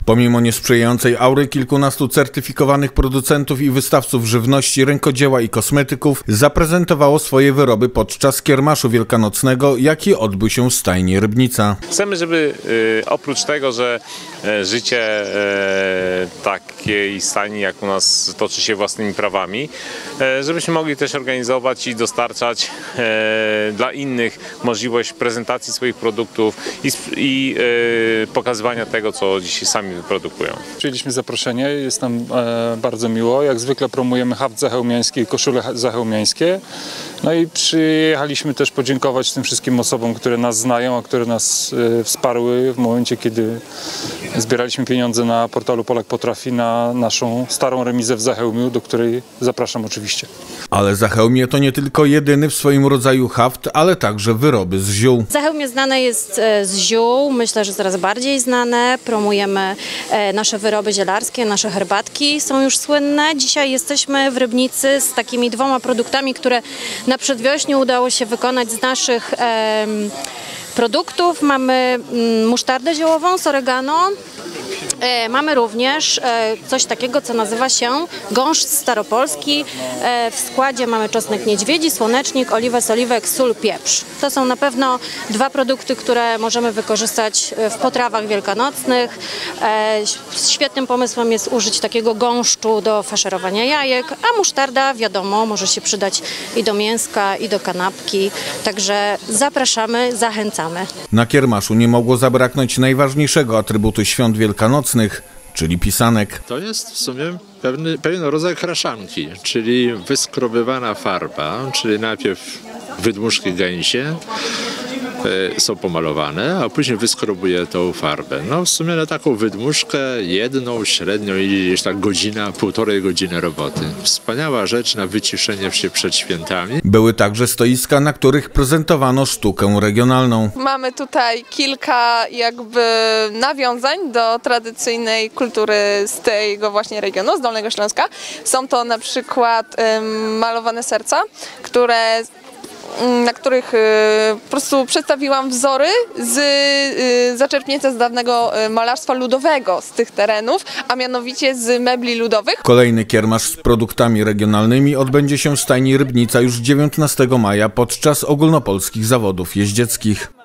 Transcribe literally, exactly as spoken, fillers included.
Pomimo niesprzyjającej aury kilkunastu certyfikowanych producentów i wystawców żywności, rękodzieła i kosmetyków zaprezentowało swoje wyroby podczas kiermaszu wielkanocnego, jaki odbył się w stajni Rybnica. Chcemy, żeby y, oprócz tego, że y, życie y, takiej stajni jak u nas toczy się własnymi prawami, y, żebyśmy mogli też organizować i dostarczać y, dla innych możliwość prezentacji swoich produktów i, i y, pokazywania tego, co dzisiaj sami wyprodukują. Przyjęliśmy zaproszenie, jest nam e, bardzo miło. Jak zwykle promujemy haft zachełmiański i koszule zachełmiańskie. No i przyjechaliśmy też podziękować tym wszystkim osobom, które nas znają, a które nas e, wsparły w momencie, kiedy zbieraliśmy pieniądze na portalu Polak Potrafi na naszą starą remizę w Zachełmiu, do której zapraszam oczywiście. Ale Zachełmie to nie tylko jedyny w swoim rodzaju haft, ale także wyroby z ziół. Zachełmie znane jest z ziół, myślę, że coraz bardziej znane. Promujemy nasze wyroby zielarskie, nasze herbatki są już słynne. Dzisiaj jesteśmy w Rybnicy z takimi dwoma produktami, które na przedwiośniu udało się wykonać z naszych e, produktów. Mamy musztardę ziołową z oregano. E, mamy również e, coś takiego, co nazywa się gąszcz staropolski. E, w składzie mamy czosnek niedźwiedzi, słonecznik, oliwę z oliwek, sól, pieprz. To są na pewno dwa produkty, które możemy wykorzystać w potrawach wielkanocnych. E, świetnym pomysłem jest użyć takiego gąszczu do faszerowania jajek, a musztarda, wiadomo, może się przydać i do mięska, i do kanapki. Także zapraszamy, zachęcamy. Na kiermaszu nie mogło zabraknąć najważniejszego atrybutu świąt wielkanocnych, czyli pisanek. To jest w sumie pewny, pewien rodzaj kraszanki, czyli wyskrobywana farba, czyli najpierw wydmuszki gęsie e, są pomalowane, a później wyskrobuje tą farbę. No w sumie na taką wydmuszkę jedną średnio i gdzieś tak godzina, półtorej godziny roboty. Wspaniała rzecz na wyciszenie się przed świętami. Były także stoiska, na których prezentowano sztukę regionalną. Mamy tutaj kilka jakby nawiązań do tradycyjnej kultury z tego właśnie regionu, z Dolnego Śląska. Są to na przykład ym, malowane serca, które na których po prostu przedstawiłam wzory z, zaczerpnięte z dawnego malarstwa ludowego z tych terenów, a mianowicie z mebli ludowych. Kolejny kiermasz z produktami regionalnymi odbędzie się w stajni Rybnica już dziewiętnastego maja podczas ogólnopolskich zawodów jeździeckich.